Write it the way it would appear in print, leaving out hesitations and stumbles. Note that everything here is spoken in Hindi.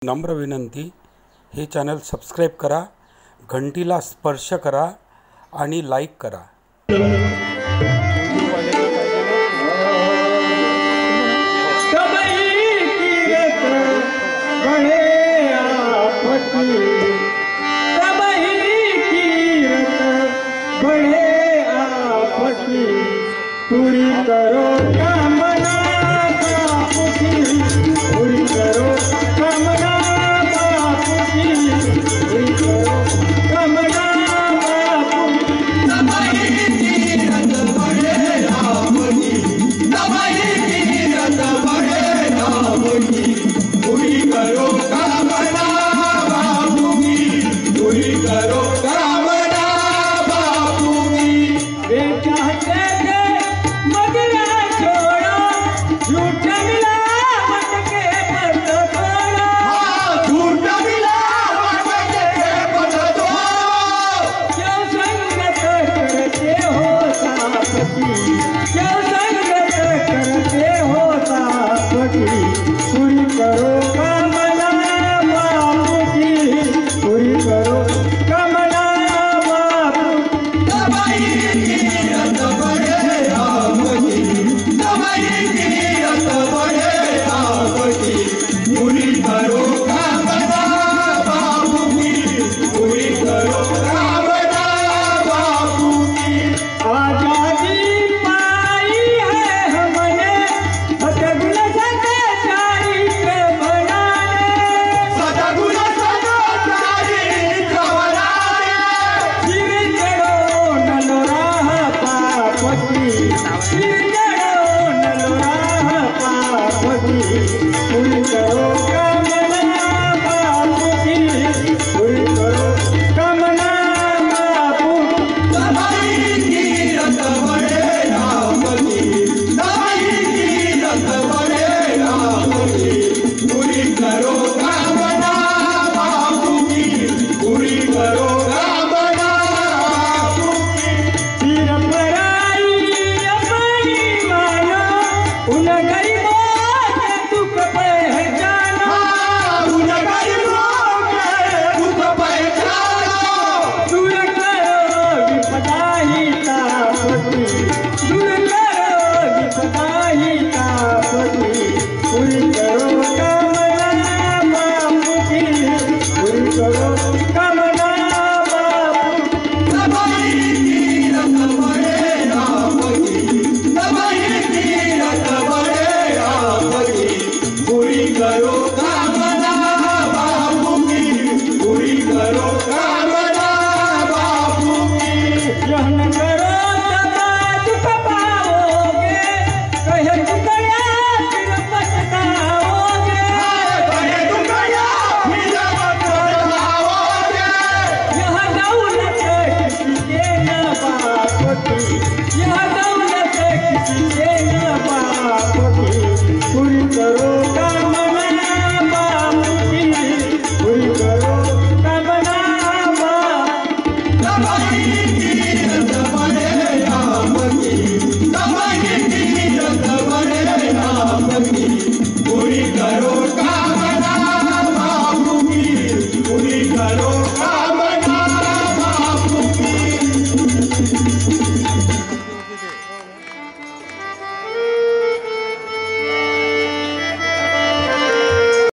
नम्र विनंती, हे चॅनल सबस्क्राईब करा, घंटीला स्पर्श करा आणि लाईक करा। पूरी करो कामना बापू की, पूरी करो कामना बापू की, पूरी करो कामना बापू की। दवाई की रत बढ़े राम की, दवाई की रत बढ़े राम की, पूरी करो कामना बापू की, पूरी करो कामना बापू की। वे चाहते पूरी करो कामना बापू की, पूरी करो कामना बापू। दवाई की रत बढ़े राम की, दवाई की रत बढ़े राम की, पूरी करो कामना बापू की, पूरी करो कामना बापू की। आजादी पाई है हमने पूरी करो कामना बापू की, पूरी करो कामना बापू। दवाई की रत बढ़े राम की, दवाई की रत बढ़े राम की, पूरी करो।